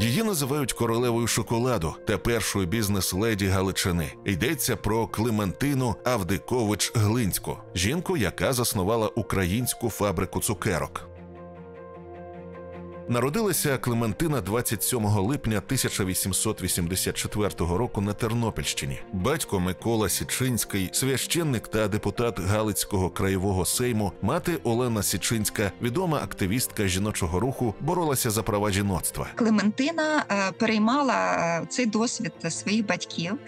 Її називають королевою шоколаду та першою бізнес-леді Галичини. Йдеться про Клементину Авдикович-Глинську, жінку, яка заснувала українську фабрику цукерок. Народилася Клементина 27 липня 1884 року на Тернопільщині. Батько Микола Січинський – священник та депутат Галицького краєвого сейму. Мати Олена Січинська – відома активістка жіночого руху, боролася за права жіноцтва. Клементина переймала цей досвід своїх батьків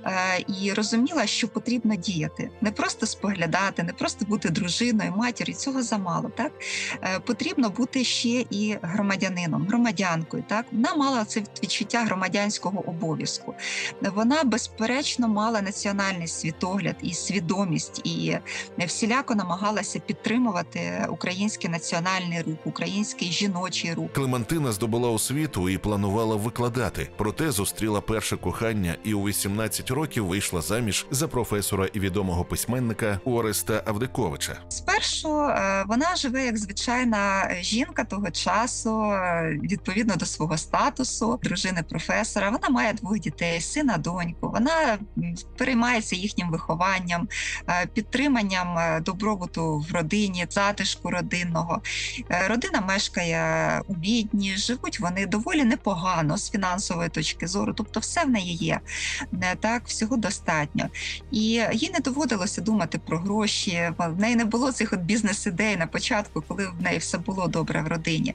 і розуміла, що потрібно діяти. Не просто споглядати, не просто бути дружиною, матір'ю, цього замало. Так? Потрібно бути ще і громадянкою. Так? Вона мала це відчуття громадянського обов'язку. Вона, безперечно, мала національний світогляд і свідомість, і всіляко намагалася підтримувати український національний рух, український жіночий рух. Клементина здобула освіту і планувала викладати, проте зустріла перше кохання і у 18 років вийшла заміж за професора і відомого письменника Ореста Авдиковича. Спершу вона живе як звичайна жінка того часу, відповідно до свого статусу, дружини професора. Вона має 2 дітей, сина, доньку. Вона переймається їхнім вихованням, підтриманням добробуту в родині, затишку родинного. Родина мешкає у Відні, живуть вони доволі непогано з фінансової точки зору, тобто все в неї є. Так, всього достатньо. І їй не доводилося думати про гроші, в неї не було цих бізнес-ідей на початку, коли в неї все було добре в родині.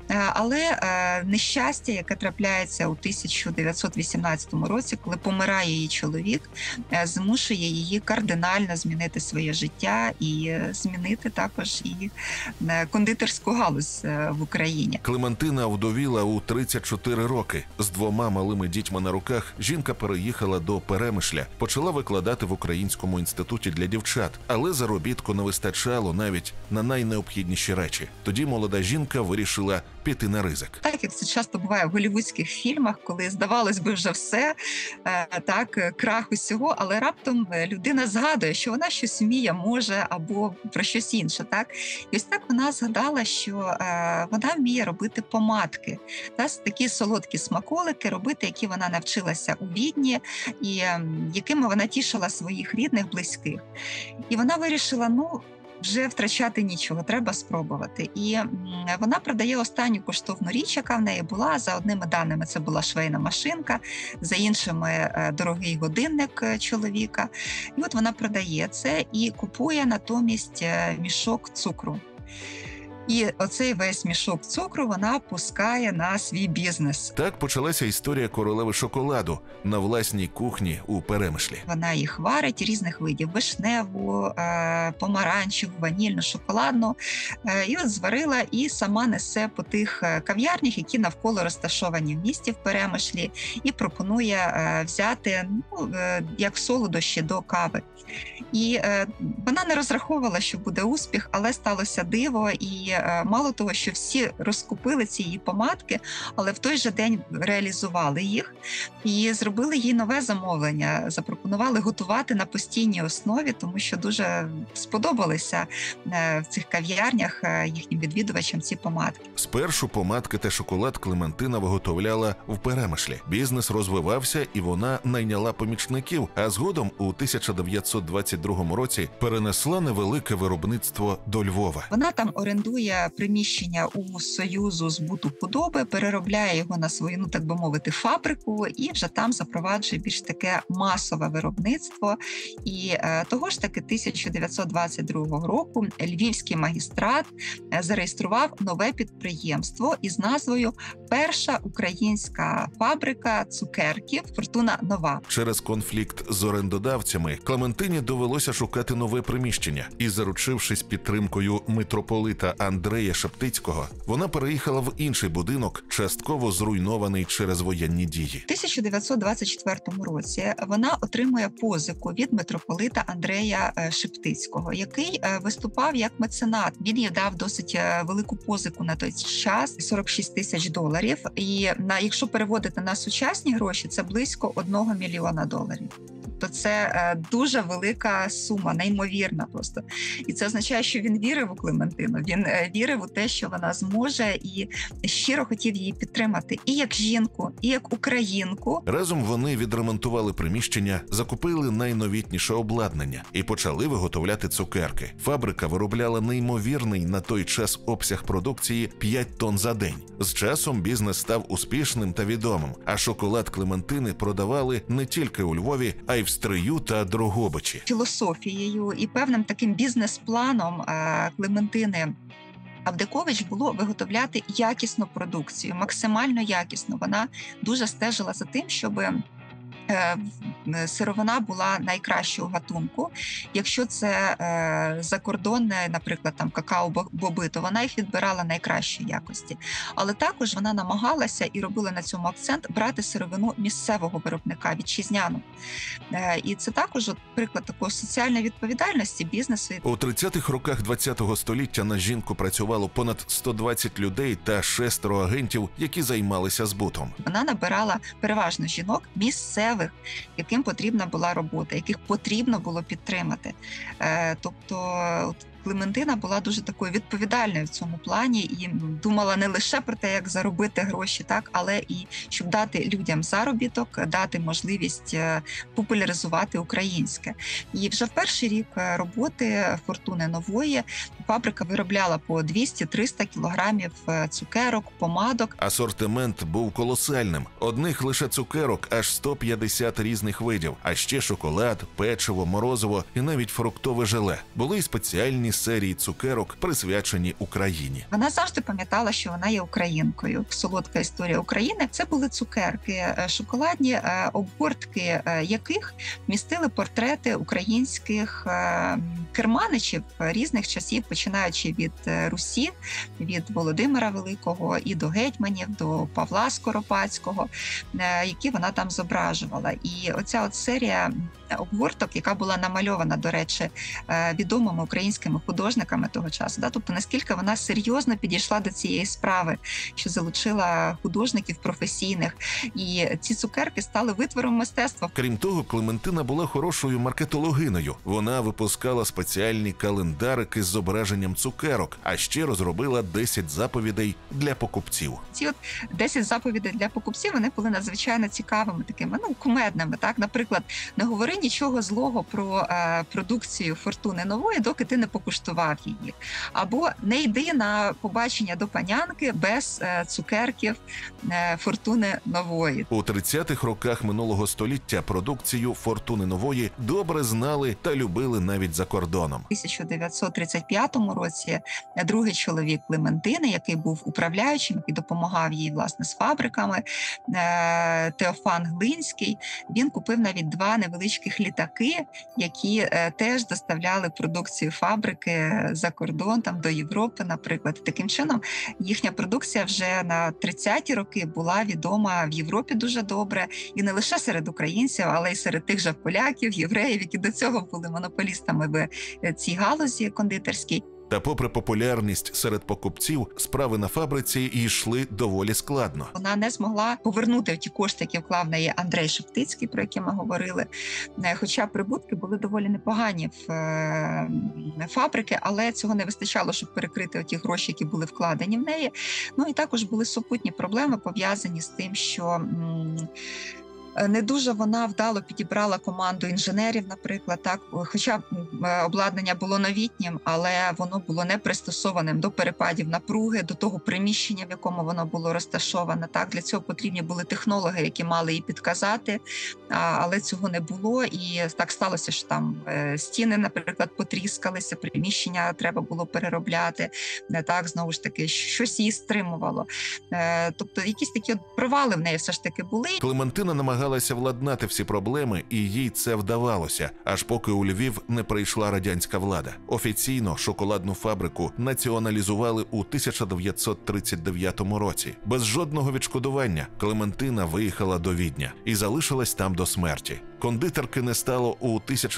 Але нещастя, яке трапляється у 1918 році, коли помирає її чоловік, змушує її кардинально змінити своє життя і змінити також і кондитерську галузь в Україні. Клементина вдовіла у 34 роки. З 2 малими дітьми на руках жінка переїхала до Перемишля, почала викладати в Українському інституті для дівчат, але заробітку не вистачало навіть на найнеобхідніші речі. Тоді молода жінка вирішила піти на ризик. Так, як це часто буває в голлівудських фільмах, коли, здавалось би, вже все, так, крах усього, але раптом людина згадує, що вона щось вміє, може, або про щось інше. Так? І ось так вона згадала, що вона вміє робити помадки, такі солодкі смаколики робити, які вона навчилася у Відні, і якими вона тішила своїх рідних, близьких. І вона вирішила, вже втрачати нічого, треба спробувати. І вона продає останню коштовну річ, яка в неї була. За одними даними це була швейна машинка, за іншими дорогий годинник чоловіка. І от вона продає це і купує натомість мішок цукру. І оцей весь мішок цукру вона пускає на свій бізнес. Так почалася історія королеви шоколаду на власній кухні у Перемишлі. Вона їх варить різних видів: вишневу, помаранчеву, ванільну, шоколадну. І от зварила і сама несе по тих кав'ярнях, які навколо розташовані в місті в Перемишлі, і пропонує взяти як солодощі до кави. І вона не розраховувала, що буде успіх, але сталося диво. І мало того, що всі розкупили ці її помадки, але в той же день реалізували їх і зробили їй нове замовлення. Запропонували готувати на постійній основі, тому що дуже сподобалися в цих кав'ярнях їхнім відвідувачам ці помадки. Спершу помадки та шоколад Клементина виготовляла в Перемишлі. Бізнес розвивався і вона найняла помічників, а згодом у 1922 році перенесла невелике виробництво до Львова. Вона там орендує приміщення у Союзу збуту худоби, переробляє його на свою, так би мовити, фабрику і вже там запроваджує більш таке масове виробництво. І того ж таки 1922 року Львівський магістрат зареєстрував нове підприємство із назвою «Перша українська фабрика цукерків Фортуна Нова». Через конфлікт з орендодавцями Клементині довелося шукати нове приміщення. І, заручившись підтримкою митрополита Андрея Шептицького, вона переїхала в інший будинок, частково зруйнований через воєнні дії. У 1924 році вона отримує позику від митрополита Андрея Шептицького, який виступав як меценат. Він їй дав досить велику позику на той час – $46 тисяч. І якщо переводити на сучасні гроші, це близько $1 мільйона. Тобто це дуже велика сума, неймовірна просто. І це означає, що він вірив у Клементину, він вірив у те, що вона зможе, і щиро хотів її підтримати і як жінку, і як українку. Разом вони відремонтували приміщення, закупили найновітніше обладнання і почали виготовляти цукерки. Фабрика виробляла неймовірний на той час обсяг продукції 5 тонн за день. З часом бізнес став успішним та відомим, а шоколад Клементини продавали не тільки у Львові, а й в Стрию та Дрогобичі. Філософією і певним таким бізнес-планом Клементини Авдикович було виготовляти якісну продукцію, максимально якісну. Вона дуже стежила за тим, щоб сировина була найкращого гатунку. Якщо це закордонне, наприклад, там какао-боби, то вона їх відбирала найкращої якості. Але також вона намагалася і робила на цьому акцент брати сировину місцевого виробника, вітчизняну. І це також приклад такої соціальної відповідальності бізнесу. У 30-х роках ХХ століття на жінку працювало понад 120 людей та 6 агентів, які займалися збутом. Вона набирала переважно жінок місцевих, яким потрібна була робота, яких потрібно було підтримати. Тобто Клементина була дуже такою відповідальною в цьому плані і думала не лише про те, як заробити гроші, так, але і щоб дати людям заробіток, дати можливість популяризувати українське. І вже в перший рік роботи «Фортуни Нової» фабрика виробляла по 200-300 кілограмів цукерок, помадок. Асортимент був колосальним. Одних лише цукерок аж 150 різних видів, а ще шоколад, печиво, морозиво і навіть фруктове желе. Були й спеціальні серії цукерок, присвячені Україні. Вона завжди пам'ятала, що вона є українкою. Солодка історія України – це були цукерки, шоколадні обгортки яких містили портрети українських керманичів різних часів, починаючи від Русі, від Володимира Великого і до гетьманів, до Павла Скоропадського, які вона там зображувала. І оця от серія обгорток, яка була намальована, до речі, відомими українськими художниками того часу. Тобто, наскільки вона серйозно підійшла до цієї справи, що залучила художників професійних. І ці цукерки стали витвором мистецтва. Крім того, Клементина була хорошою маркетологиною. Вона випускала спеціальні календарики з зображенням цукерок, а ще розробила 10 заповідей для покупців. Ці от 10 заповідей для покупців, вони були надзвичайно цікавими, такими, кумедними. Так? Наприклад, не говори нічого злого про продукцію «Фортуни Нової», доки ти не покуштував її. Або не йди на побачення до панянки без цукерків «Фортуни Нової». У 30-х роках минулого століття продукцію «Фортуни Нової» добре знали та любили навіть за кордоном. У 1935 році другий чоловік Клементини, який був управляючим, який допомагав їй, власне, з фабриками, Теофан Глинський, він купив навіть 2 невеличких літаки, які теж доставляли продукцію фабрики за кордон, там до Європи, наприклад. Таким чином, їхня продукція вже на 30-ті роки була відома в Європі дуже добре, і не лише серед українців, але й серед тих же поляків, євреїв, які до цього були монополістами в цій галузі кондитерській. Та попри популярність серед покупців, справи на фабриці йшли доволі складно. Вона не змогла повернути ті кошти, які вклав в неї Андрей Шептицький, про які ми говорили. Хоча прибутки були доволі непогані в фабрики, але цього не вистачало, щоб перекрити ті гроші, які були вкладені в неї. І також були супутні проблеми, пов'язані з тим, що не дуже вона вдало підібрала команду інженерів, наприклад, так, хоча обладнання було новітнім, але воно було не пристосованим до перепадів напруги, до того приміщення, в якому воно було розташоване. Так, для цього потрібні були технологи, які мали їй підказати, але цього не було. І так сталося, що там стіни, наприклад, потріскалися, приміщення треба було переробляти. Так, знову ж таки, щось її стримувало. Тобто якісь такі провали в неї все ж таки були. Клементина намагалася владнати всі проблеми, і їй це вдавалося, аж поки у Львів не прийшла радянська влада. Офіційно шоколадну фабрику націоналізували у 1939 році. Без жодного відшкодування Клементина виїхала до Відня і залишилась там до смерті. Кондитерки не стало у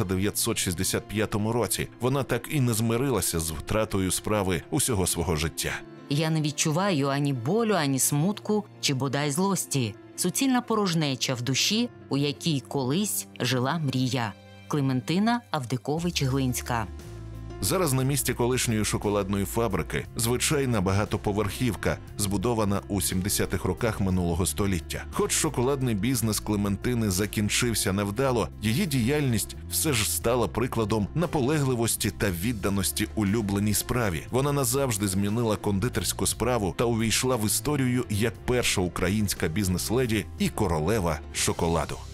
1965 році. Вона так і не змирилася з втратою справи усього свого життя. Я не відчуваю ані болю, ані смутку, чи бодай злості. суцільна порожнеча в душі, у якій колись жила мрія. Клементина Авдикович-Глинська. Зараз на місці колишньої шоколадної фабрики звичайна багатоповерхівка, збудована у 70-х роках минулого століття. Хоч шоколадний бізнес Клементини закінчився невдало, її діяльність все ж стала прикладом наполегливості та відданості улюбленій справі. Вона назавжди змінила кондитерську справу та увійшла в історію як перша українська бізнес-леді і королева шоколаду.